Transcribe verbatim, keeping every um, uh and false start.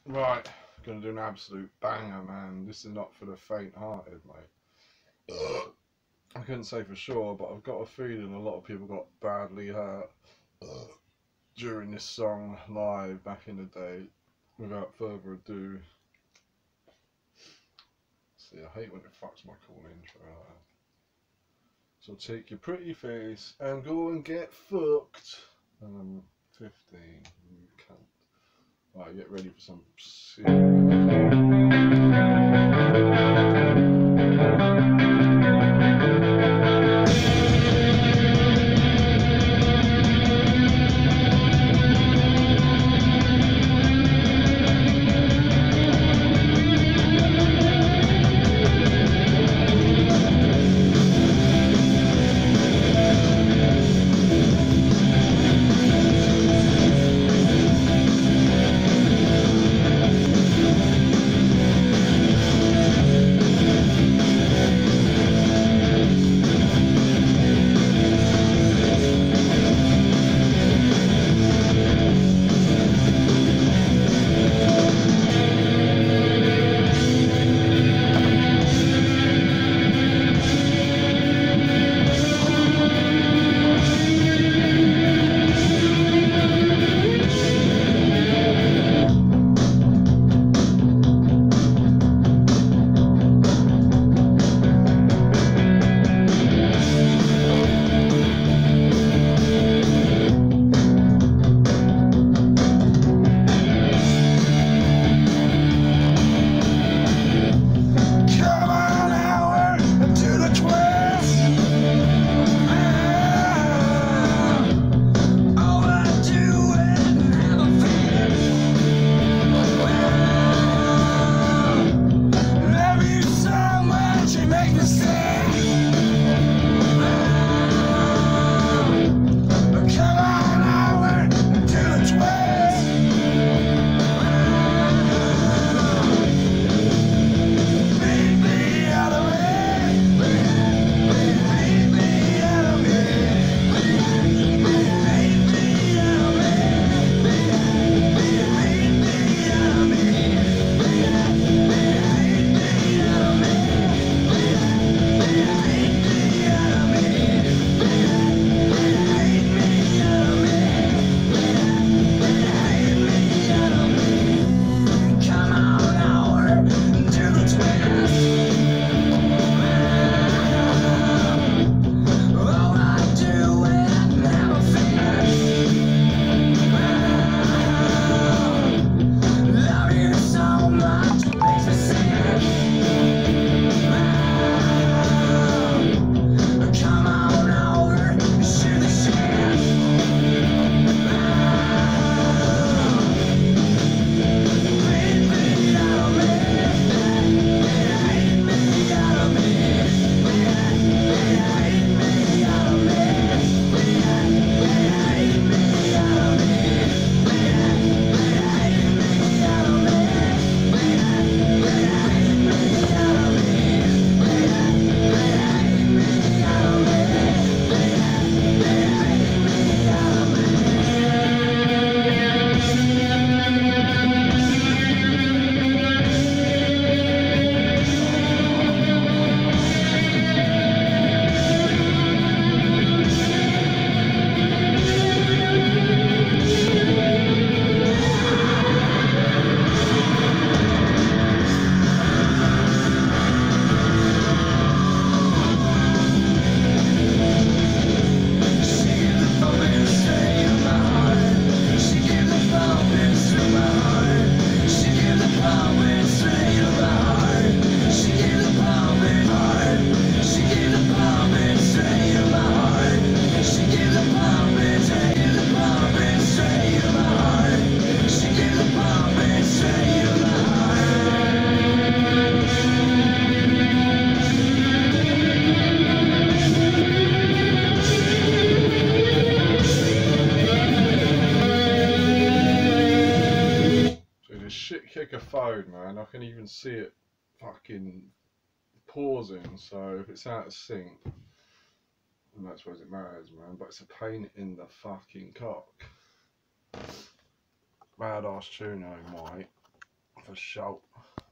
Right, gonna do an absolute banger, man. This is not for the faint-hearted, mate. Ugh. I couldn't say for sure, but I've got a feeling a lot of people got badly hurt Ugh. during this song live back in the day. Without further ado, see, I hate when it fucks my cool intro like that. So take your pretty face and go and get fucked. And I'm fifteen, you cunt. Right, get ready for some kick a phone, man. I can even see it fucking pausing, so if it's out of sync, and that's where it matters, man. But it's a pain in the fucking cock. Badass tune, oh, mate. for sure.